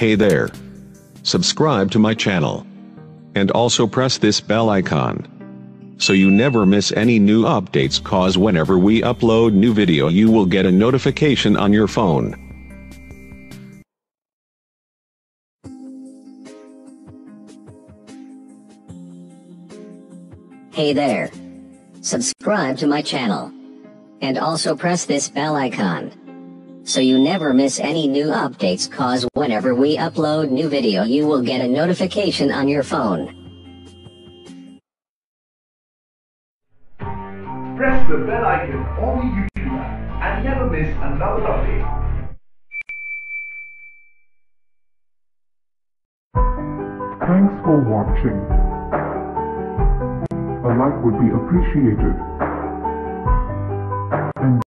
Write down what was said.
Hey there. Subscribe to my channel. And also press this bell icon, so you never miss any new updates, cause whenever we upload new video you will get a notification on your phone. Hey there. Subscribe to my channel. And also press this bell icon, so you never miss any new updates, cause whenever we upload new video you will get a notification on your phone. Press the bell icon on the YouTube app and never miss another update. Thanks for watching. A like would be appreciated.